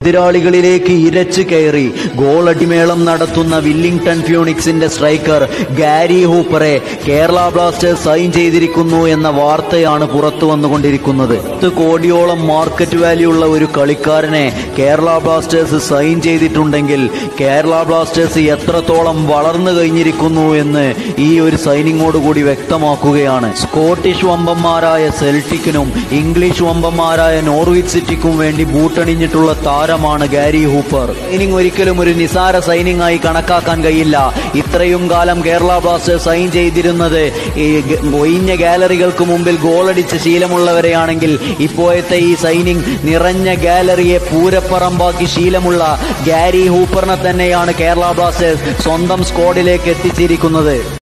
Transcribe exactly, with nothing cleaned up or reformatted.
എതിരാളികളിലേക്ക് ഇരച്ചു കയറി ഗോളടിമേളം നടത്തുന്ന വില്ലിംഗ്ടൺ ഫ്യൂണിക്സിന്റെ സ്ട്രൈക്കർ ഗാരി ഹൂപ്പറെ കേരള ബ്ലാസ്റ്റേഴ്സ് സൈൻ ചെയ്തിരിക്കുന്നു എന്ന വാർത്തയാണ് പുറത്തു വന്നുകൊണ്ടിരിക്കുന്നത്. പത്ത് കോടിയോളം മാർക്കറ്റ് വാല്യൂ ഉള്ള ഒരു കളിക്കാരനെ കേരള ബ്ലാസ്റ്റേഴ്സ് സൈൻ ചെയ്തിട്ടുണ്ടെങ്കിൽ കേരള ബ്ലാസ്റ്റേഴ്സ് എത്രത്തോളം വളർന്നു കഴിഞ്ഞിരിക്കുന്നു എന്ന് ഈ ഒരു സൈനിങ്ങോടുകൂടി വ്യക്തമാക്കുകയാണ്. സ്കോട്ടിഷ് വമ്പന്മാരായ സെൽട്ടിക്കിനും ഇംഗ്ലീഷ് വമ്പന്മാരായ നോർവിച്ച് സിറ്റിക്കും വേണ്ടി ബൂട്ടണിഞ്ഞിട്ടുള്ള താരമാണ് ഗാരി ഹൂപ്പർ. സൈനിങ് ഒരിക്കലും ഒരു നിസാര സൈനിങ് ആയി കണക്കാക്കാൻ കഴിയില്ല. ഇത്രയും കാലം കേരള ബ്ലാസ്റ്റേഴ്സ് സൈൻ ചെയ്തിരുന്നത് ഈ ഒഴിഞ്ഞ ഗാലറികൾക്ക് മുമ്പിൽ ഗോളടിച്ച ശീലമുള്ളവരെയാണെങ്കിൽ ഇപ്പോഴത്തെ ഈ സൈനിങ് നിറഞ്ഞ ഗാലറിയെ പൂരപ്പറമ്പാക്കി ശീലമുള്ള ഗാരി ഹൂപ്പറിനെ തന്നെയാണ് കേരള ബ്ലാസ്റ്റേഴ്സ് സ്വന്തം സ്ക്വാഡിലേക്ക് എത്തിച്ചിരിക്കുന്നത്.